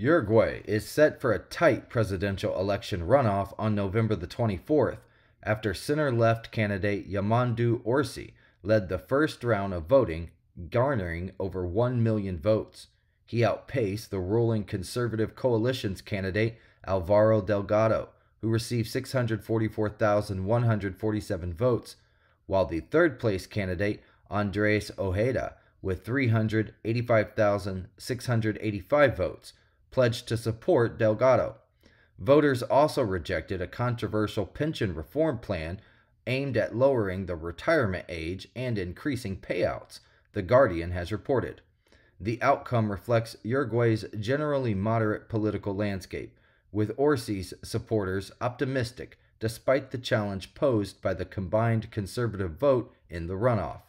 Uruguay is set for a tight presidential election runoff on November the 24th after center-left candidate Yamandú Orsi led the first round of voting, garnering over 1 million votes. He outpaced the ruling conservative coalition's candidate Álvaro Delgado, who received 644,147 votes, while the third-place candidate Andrés Ojeda, with 385,685 votes, pledged to support Delgado. Voters also rejected a controversial pension reform plan aimed at lowering the retirement age and increasing payouts, The Guardian has reported. The outcome reflects Uruguay's generally moderate political landscape, with Orsi's supporters optimistic despite the challenge posed by the combined conservative vote in the runoff.